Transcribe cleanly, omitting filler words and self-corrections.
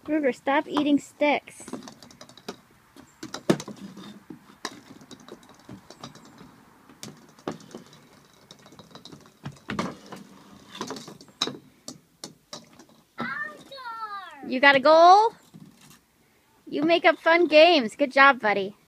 Ruger, stop eating sticks. You got a goal? You make up fun games. Good job, buddy.